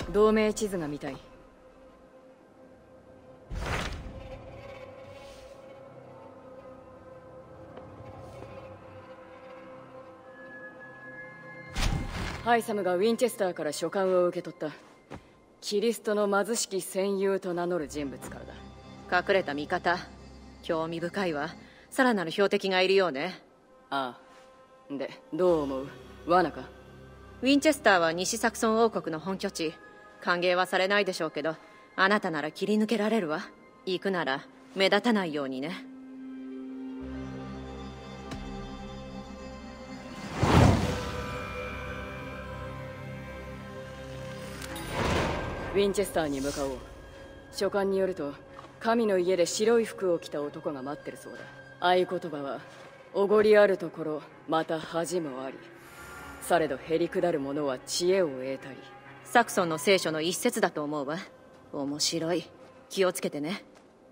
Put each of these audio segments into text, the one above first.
同盟地図が見たい。ハイサムがウィンチェスターから書簡を受け取った。キリストの貧しき戦友と名乗る人物からだ。 隠れた味方、興味深いわ。さらなる標的がいるようね。 ああ。で、どう思う？罠か？ ウィンチェスターは西サクソン王国の本拠地。歓迎はされないでしょうけど、あなたなら切り抜けられるわ。行くなら目立たないようにね。 ウィンチェスターに向かおう。書簡によると、神の家で白い服を着た男が待ってるそうだ。合言葉は、おごりあるところ、また恥もあり。されどへりくだる者は知恵を得たり。 サクソンの聖書の一節だと思うわ。面白い。気をつけてね。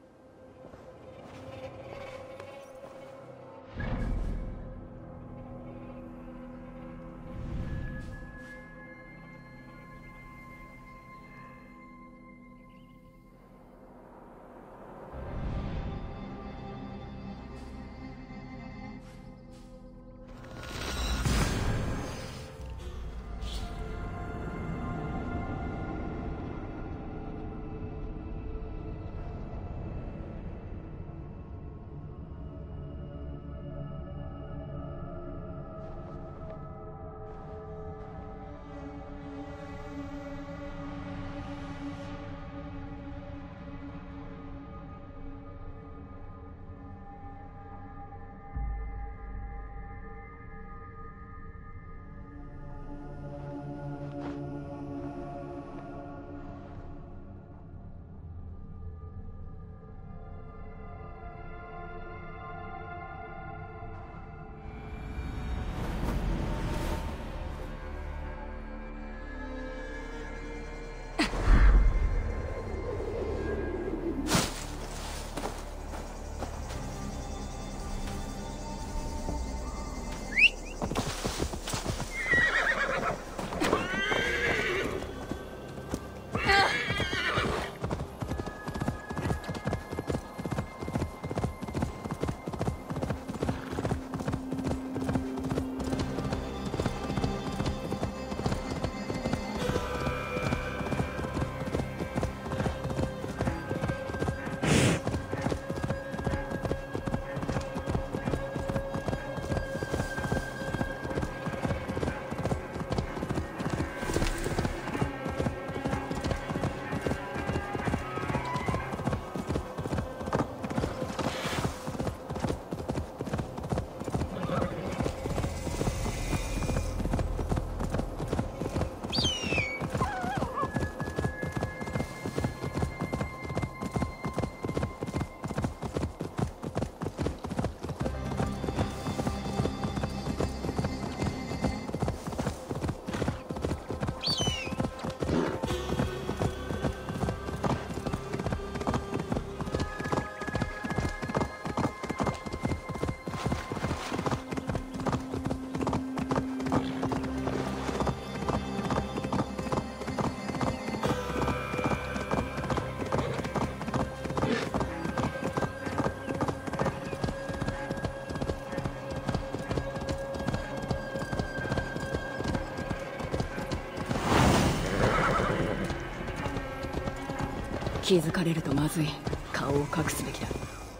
気づかれるとまずい。顔を隠すべきだ。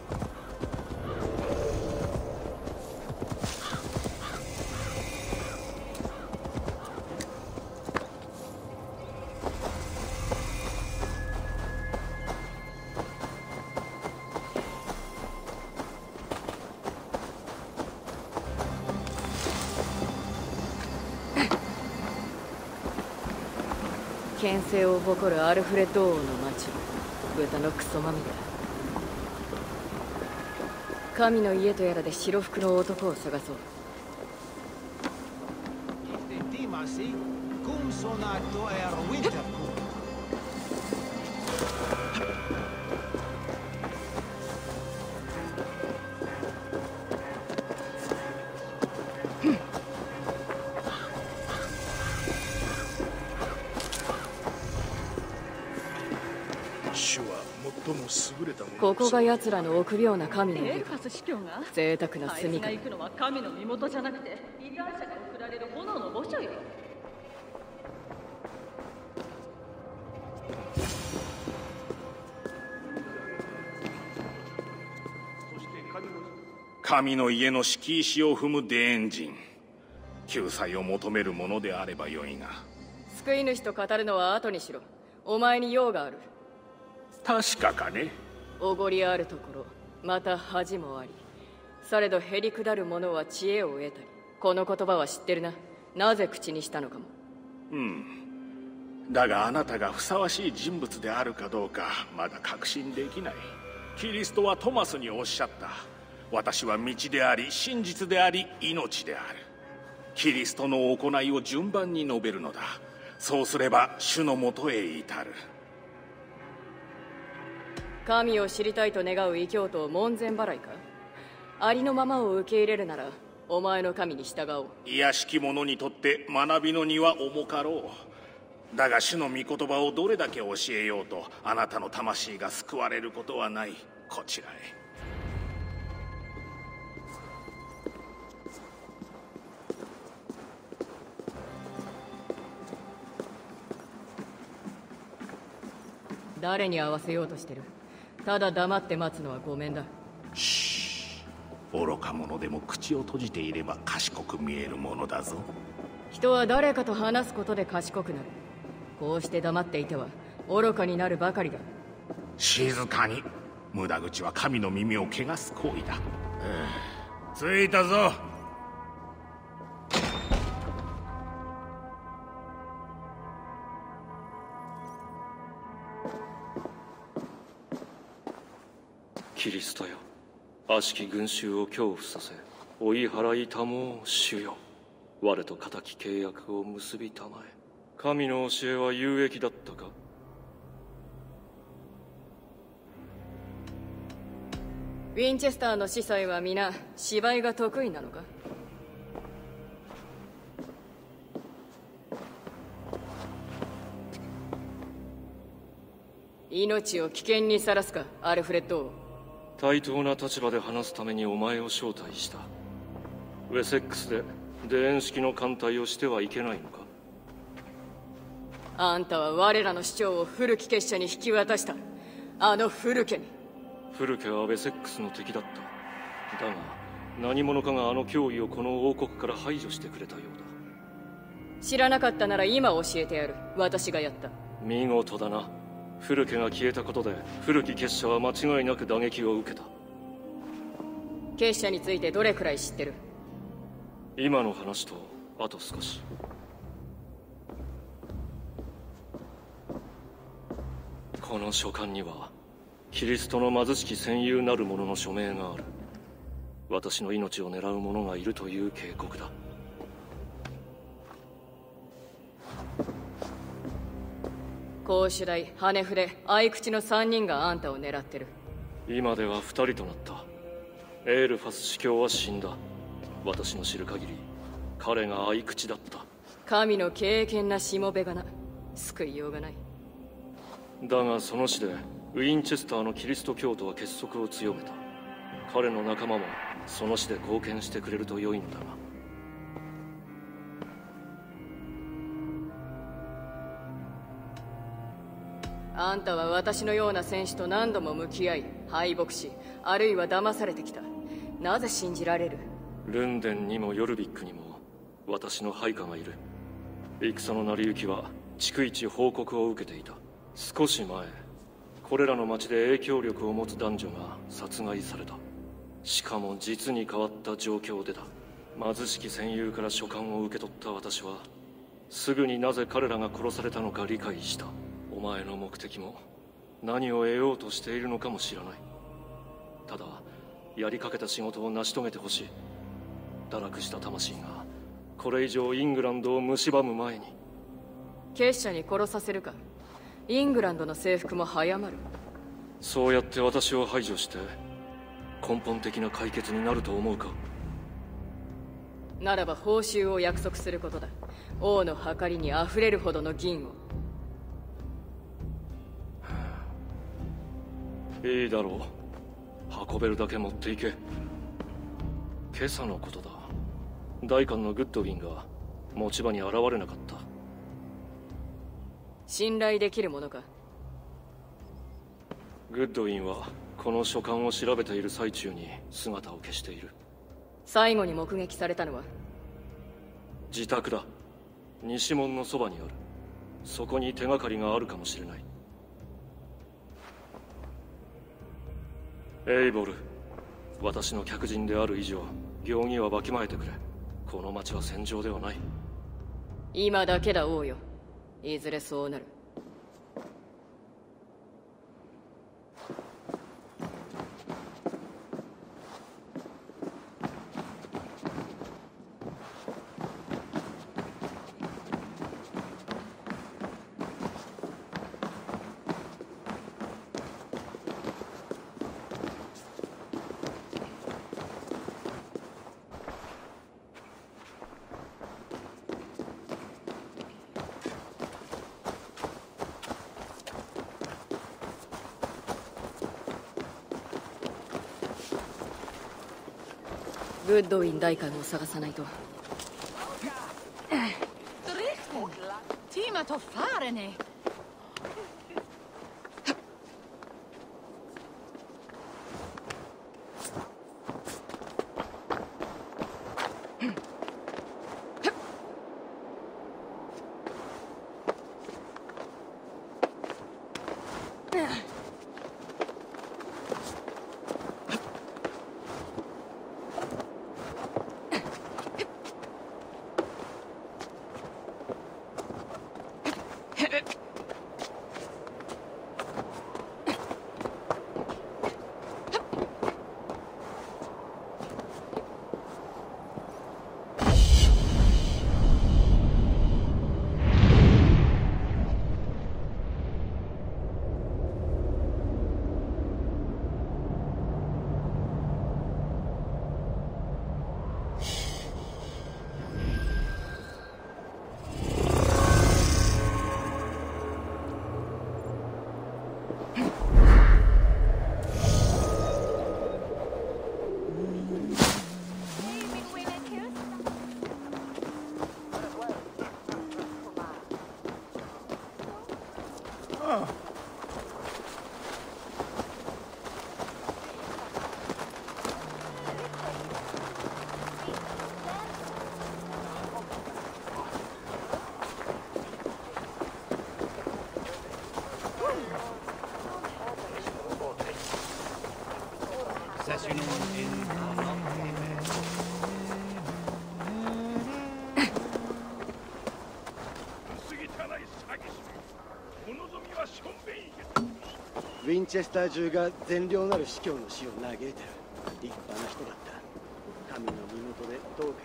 権勢を誇るアルフレッド王の町、豚のクソまみれ。神の家とやらで白服の男を探そう。 ここが奴らの臆病な神の家か。 エルファス司教が贅沢な住みか。 あいつが行くのは神の身元じゃなくて異端者が送られる炎の墓所よ。 神の家の敷石を踏むデーン人、救済を求めるものであればよいが。 救い主と語るのは後にしろ。お前に用がある。 確かかね。 おごりあるところ、また恥もあり。されどへりくだる者は知恵を得たり。この言葉は知ってるな。なぜ口にしたのかも。 だがあなたがふさわしい人物であるかどうかまだ確信できない。キリストはトマスにおっしゃった。私は道であり真実であり命である。キリストの行いを順番に述べるのだ。そうすれば主のもとへ至る。 神を知りたいと願う異教徒を門前払いか。ありのままを受け入れるならお前の神に従おう。 卑しき者にとって学びの荷は重かろう。だが主の御言葉をどれだけ教えようとあなたの魂が救われることはない。こちらへ。 誰に合わせようとしてる。ただ黙って待つのはごめんだ。 愚か者でも口を閉じていれば賢く見えるものだぞ。 人は誰かと話すことで賢くなる。こうして黙っていては愚かになるばかりだ。 静かに。無駄口は神の耳を汚す行為だ。着いたぞ。 キリストよ、悪しき群衆を恐怖させ追い払いたもう主よ。我と固き契約を結びたまえ。神の教えは有益だったか。 ウィンチェスターの司祭は皆芝居が得意なのか。命を危険にさらすか、アルフレッド。 対等な立場で話すためにお前を招待した。ウェセックスでデーン式の艦隊をしてはいけないのか。 あんたは我らの主張を古き結社に引き渡した。あの古家に。 古家はウェセックスの敵だった。だが何者かがあの脅威をこの王国から排除してくれたようだ。 知らなかったなら今教えてやる。私がやった。 見事だな。古家が消えたことで古き結社は間違いなく打撃を受けた。 結社についてどれくらい知ってる？ 今の話とあと少し。この書簡にはキリストの貧しき戦友なる者の署名がある。私の命を狙う者がいるという警告だ。 公主大、羽筆、合口の3人があんたを狙ってる。 今では2人となった。エールファス司教は死んだ。私の知る限り彼が合口だった。 神の敬虔なしもべがな。救いようがない。 だがその死でウィンチェスターのキリスト教徒は結束を強めた。彼の仲間もその死で貢献してくれると良いのだが。 あんたは私のような戦士と何度も向き合い敗北し、あるいは騙されてきた。なぜ信じられる？ ルンデンにもヨルビックにも私の配下がいる。戦の成り行きは逐一報告を受けていた。少し前これらの町で影響力を持つ男女が殺害された。しかも実に変わった状況でだ。貧しき戦友から書簡を受け取った私はすぐになぜ彼らが殺されたのか理解した。お前の目的も何を得ようとしているのかも知らない。ただやりかけた仕事を成し遂げてほしい。堕落した魂がこれ以上イングランドを蝕む前に。 結社に殺させるか。イングランドの征服も早まる。 そうやって私を排除して根本的な解決になると思うか。 ならば報酬を約束することだ。王の計りにあふれるほどの銀を。 いいだろう。運べるだけ持っていけ。今朝のことだ。代官のグッドウィンが持ち場に現れなかった。 信頼できるものか？ グッドウィンはこの書簡を調べている最中に姿を消している。 最後に目撃されたのは？ 自宅だ。西門のそばにある。そこに手がかりがあるかもしれない。エイボル、私の客人である以上行儀はわきまえてくれ。この町は戦場ではない。 今だけだ王よ。いずれそうなる。グッドウィン代官を探さないと。 Tima to farene. ウィンチェスター中が善良なる司教の死を嘆いてる。立派な人だった。神の身元でどうか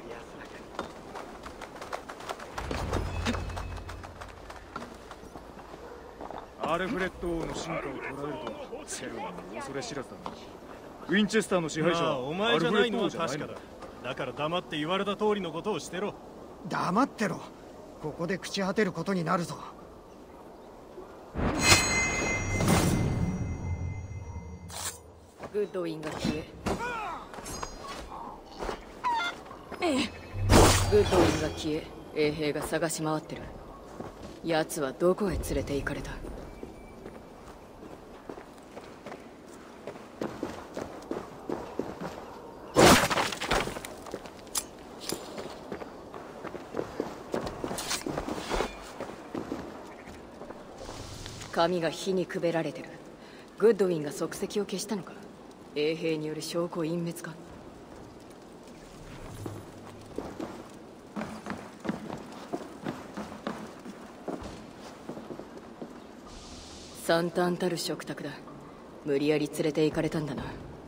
安らかに。 アルフレッド王の進化を捉えるとセルマンの恐れ知らずだな。ウィンチェスターの支配者はお前じゃないのは確かだ。だから黙って言われた通りのことをしてろ。 黙ってろ。ここで朽ち果てることになるぞ。 グッドウィンが消え、グッドウィンが消え、衛兵が探し回ってる。奴はどこへ連れて行かれた？髪が火にくべられてる。グッドウィンが足跡を消したのか？衛兵による証拠隠滅か？惨憺たる食卓だ。無理やり連れて行かれたんだな。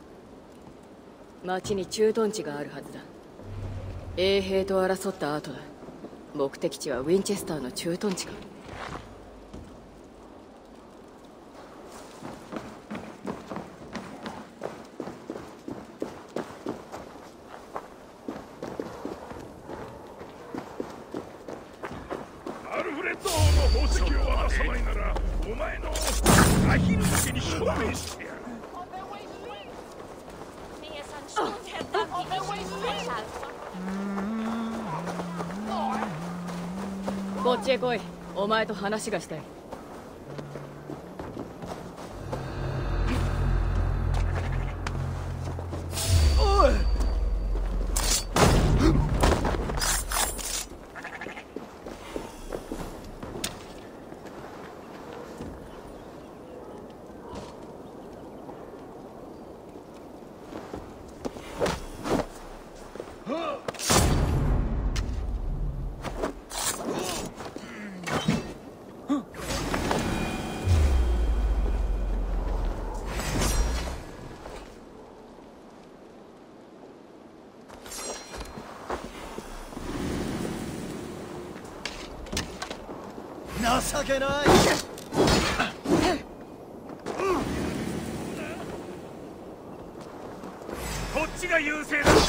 町に駐屯地があるはずだ。衛兵と争った後だ。目的地はウィンチェスターの駐屯地か？ アルフレッド王の宝石を渡さないならお前のアヒルだけに証明してやる。 こっちへ来い。お前と話がしたい。 おい。情けない。 こっちが優勢だった。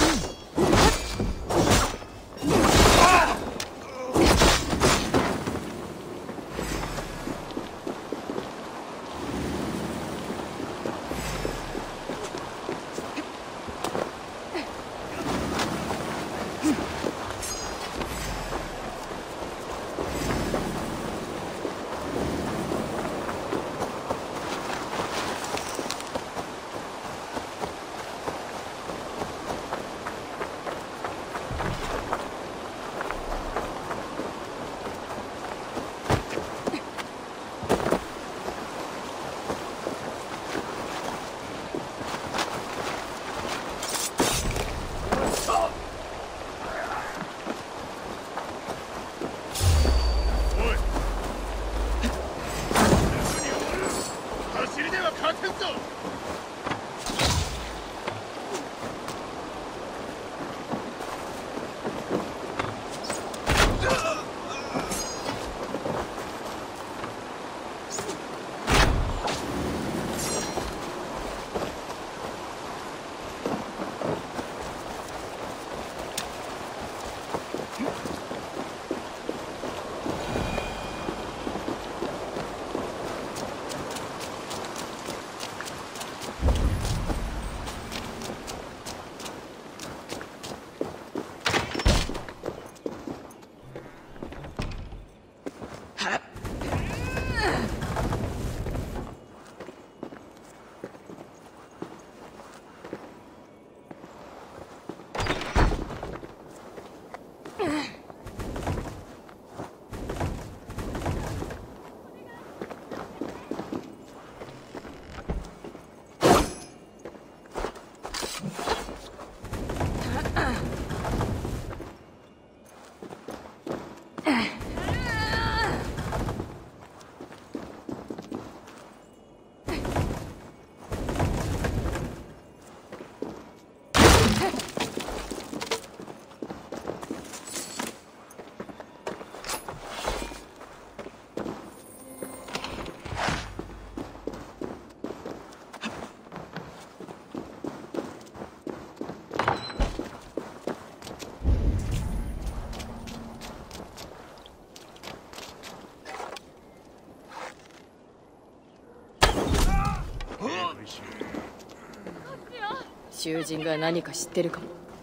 囚人が何か知ってるかも。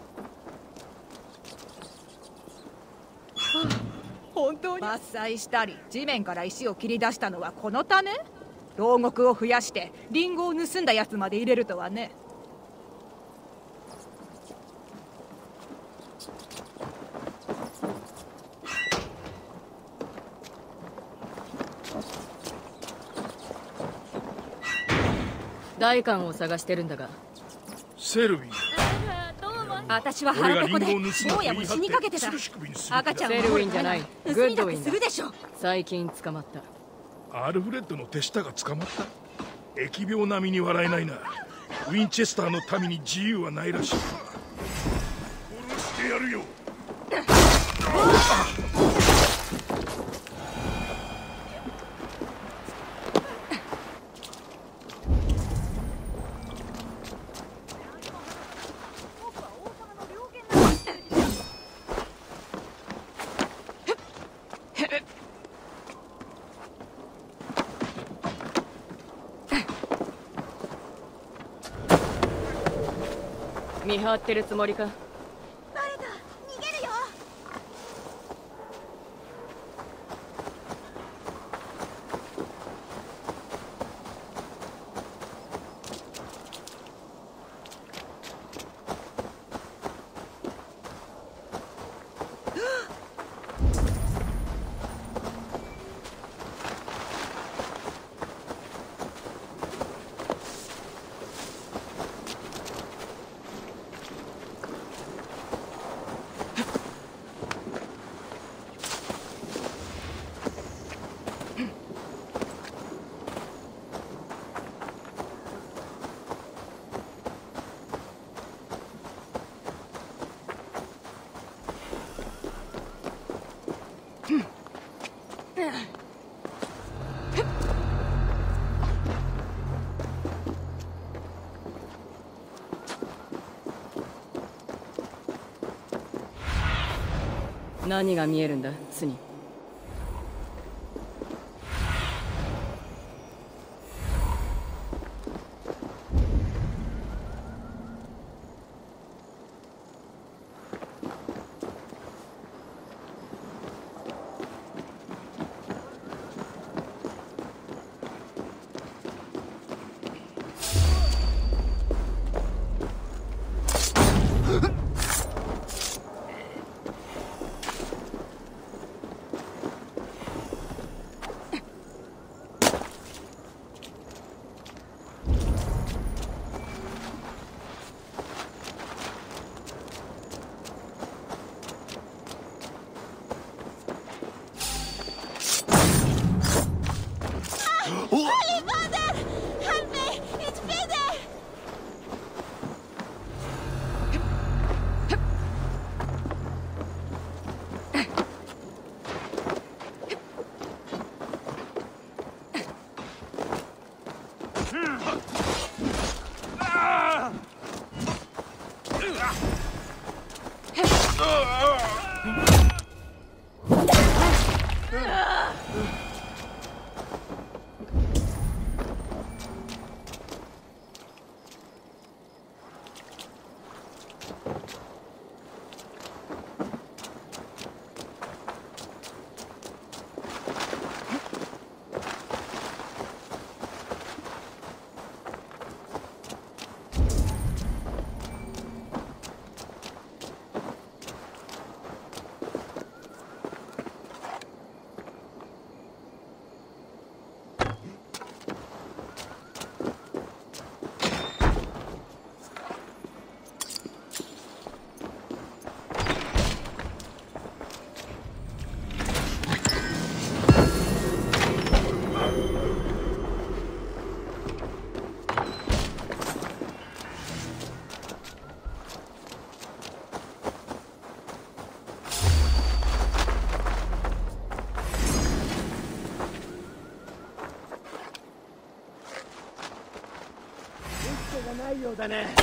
本当に伐採したり地面から石を切り出したのはこのため？牢獄を増やしてリンゴを盗んだやつまで入れるとはね。 代官を探してるんだが。 セルウィン、 私は腹ペコで坊やも死にかけてた。赤ちゃんはセルウィンじゃない、グッドウィンだ。 するでしょ。 最近捕まった。 アルフレッドの手下が捕まった。疫病並みに笑えないな。ウィンチェスターの民に自由はないらしい。殺してやるよ。 見張ってるつもりか？ バレた。逃げるよ。 何が見えるんだ、スニ。 ないようだね。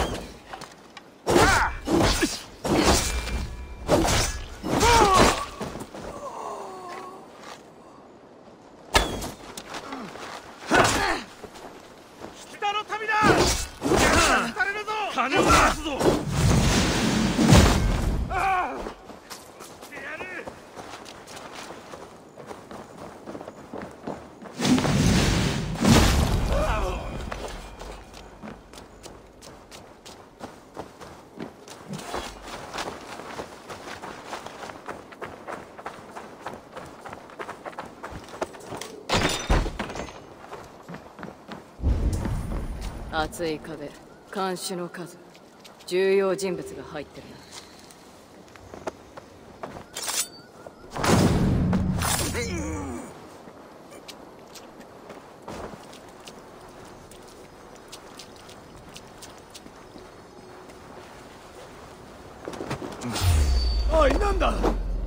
北の民だ。されるぞ。金を出すぞ。 厚い壁、看守の数、重要人物が入ってるな。 おい、なんだ。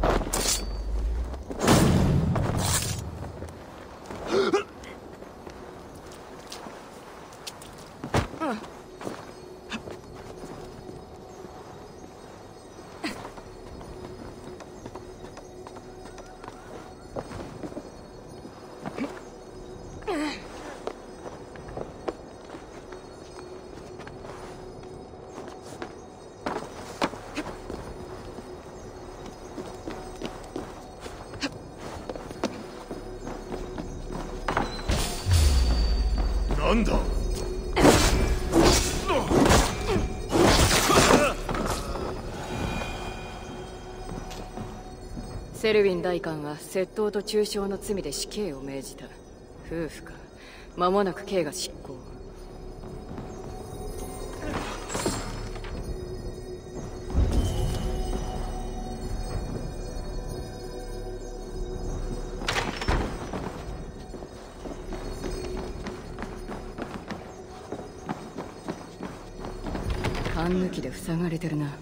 なんだ。 セルウィン大官は窃盗と中傷の罪で死刑を命じた。夫婦か。間もなく刑が執行。勘抜きで塞がれてるな。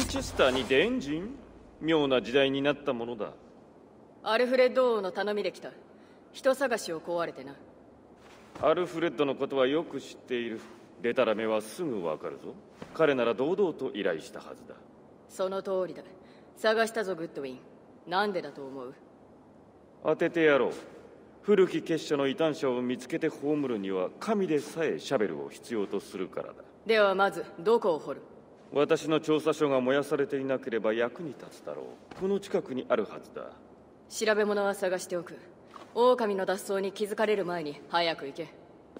ンチェスターに伝人？妙な時代になったものだ。 アルフレッド王の頼みで来た。人探しを請われてな。 アルフレッドのことはよく知っている。デタラメはすぐわかるぞ。彼なら堂々と依頼したはずだ。 その通りだ。探したぞグッドウィン。なんでだと思う？ 当ててやろう。古き結社の異端者を見つけて葬るには神でさえシャベルを必要とするからだ。 ではまずどこを掘る？ 私の調査書が燃やされていなければ役に立つだろう。この近くにあるはずだ。 調べ物は探しておく。狼の脱走に気づかれる前に早く行け。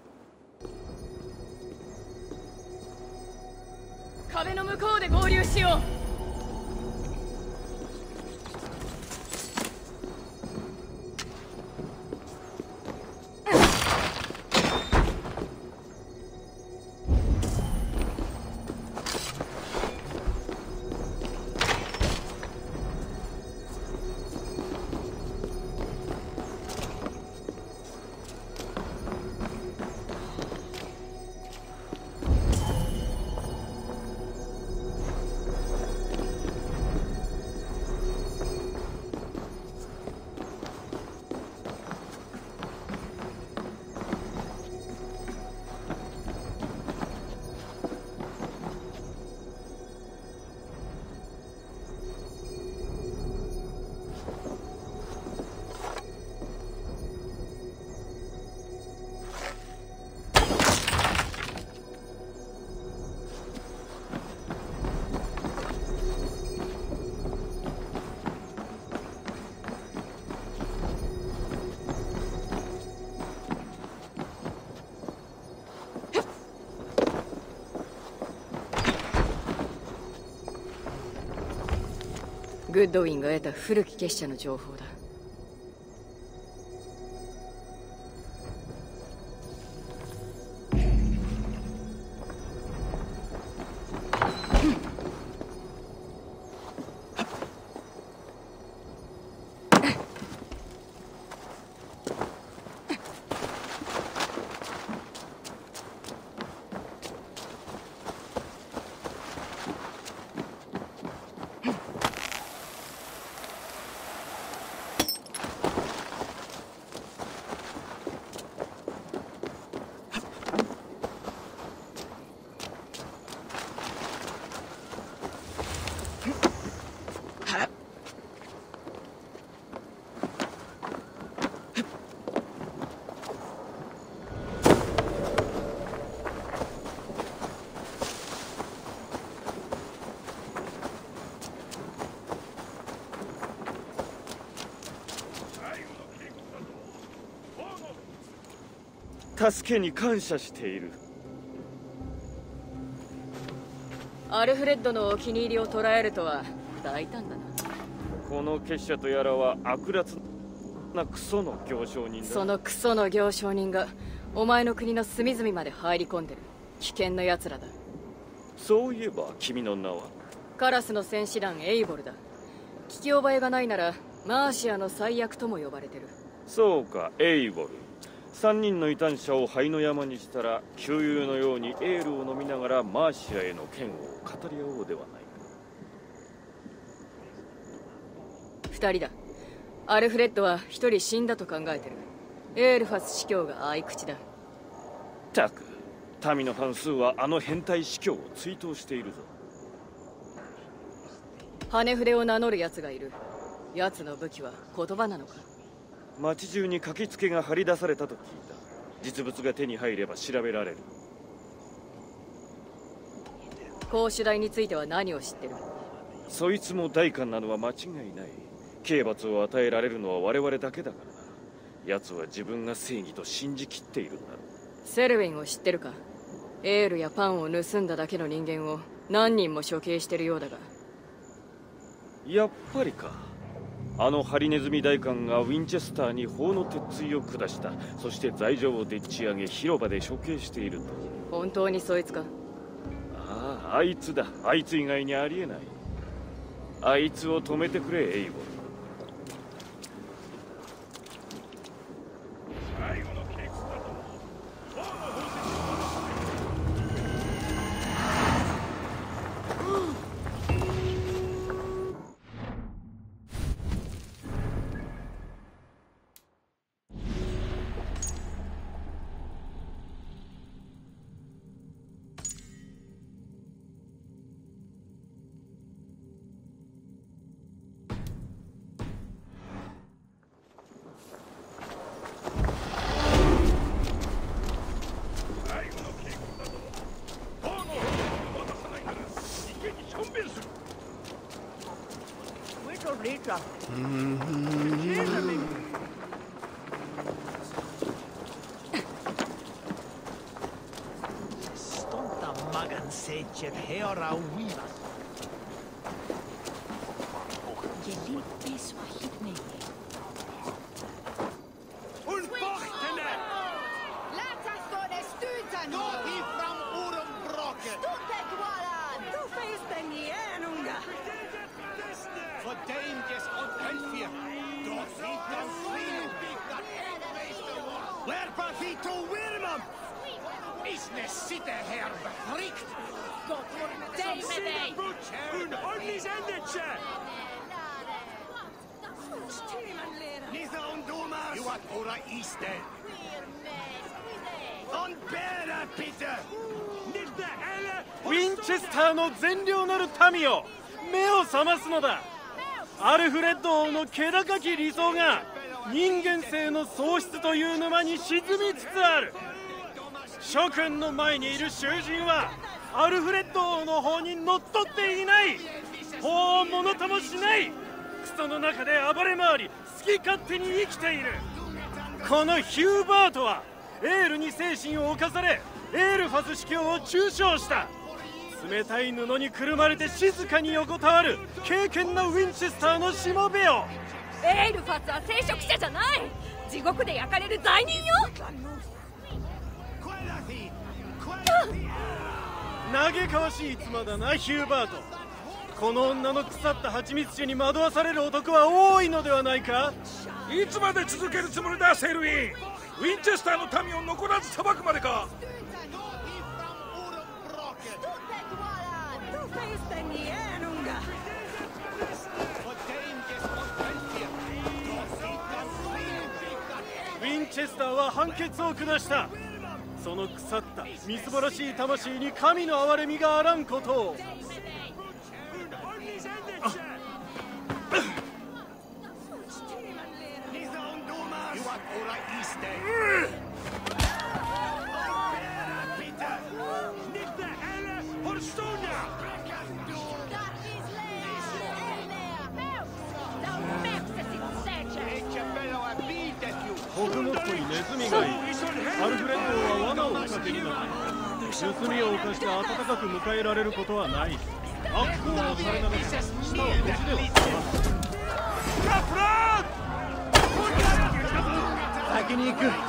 壁の向こうで合流しよう。グッドウィンが得た古き結社の情報だ。 助けに感謝している。 アルフレッドのお気に入りを捕らえるとは大胆だな。 この結社とやらは悪辣なクソの行商人だ。 そのクソの行商人がお前の国の隅々まで入り込んでる危険な奴らだ。 そういえば君の名は？ カラスの戦士団エイボルだ。聞き覚えがないならマーシアの最悪とも呼ばれてる。 そうか、エイボル。3人の異端者を灰の山にしたら旧友のようにエールを飲みながらマーシアへの剣を語り合おうではないか。 2人だ。アルフレッドは1人死んだと考えてる。エールファス司教が合い口だ。 たく民の半数はあの変態司教を追悼しているぞ。 羽筆を名乗る奴がいる。奴の武器は言葉なのか？ 町中に書きつけが張り出されたと聞いた。実物が手に入れば調べられる。 公主大については何を知ってる？ そいつも代官なのは間違いない。刑罰を与えられるのは我々だけだからな。奴は自分が正義と信じきっているんだろう。 セルウィンを知ってるか？エールやパンを盗んだだけの人間を何人も処刑してるようだが。 やっぱりか。あのハリネズミ大官がウィンチェスターに法の鉄槌を下した。そして罪状をでっち上げ広場で処刑していると。 本当にそいつか？ ああ、あいつだ。あいつ以外にありえない。あいつを止めてくれ、エイボル。 Stonta magan seitset heora uivas. ウィンチェスターの善良なる民よ、目を覚ますのだ。アルフレッド王の気高き理想が人間性の喪失という沼に沈みつつある。諸君の前にいる囚人はアルフレッド王の法にのっとっていない。法をものともしない。クソの中で暴れ回り好き勝手に生きている。このヒューバートはエールに精神を侵されエールファス司教を中傷した。冷たい布にくるまれて静かに横たわる敬虔なウィンチェスターのしもべよ。 エールファスは聖職者じゃない。地獄で焼かれる罪人よ。 嘆かわしい妻だなヒューバート。この女の腐った蜂蜜酒に惑わされる男は多いのではないか。 いつまで続けるつもりだセルウィン。ウィンチェスターの民を残らず裁くまでか。 ウィンチェスターは判決を下した。その腐ったみすぼらしい魂に神の憐れみがあらんことを。ホグモットにネズミがいる。アルフレッドは罠を仕掛けになる。盗みを犯して温かく迎えられることはない。悪行をされながら舌をこじではカプラー先に行く。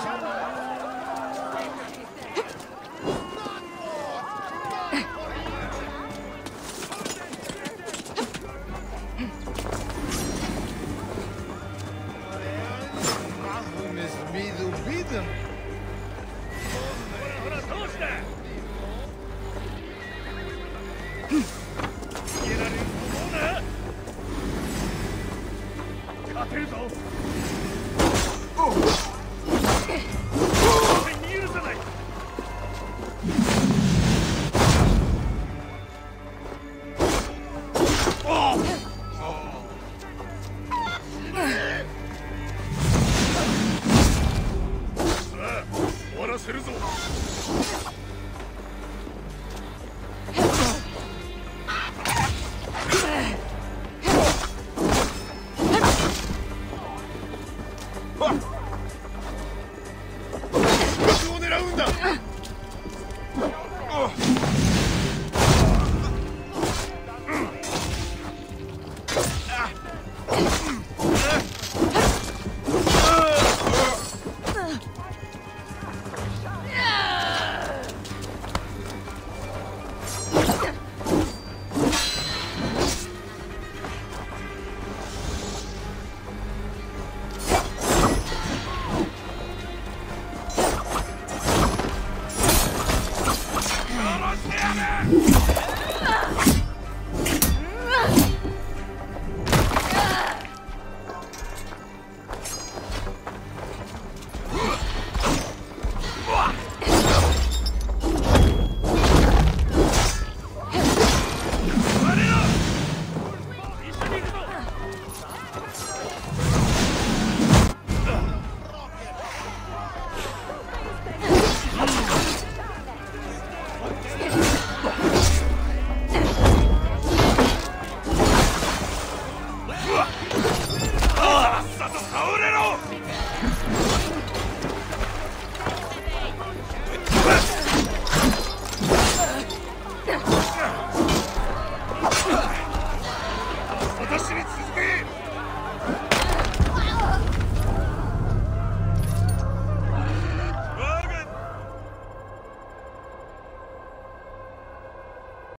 私に続け。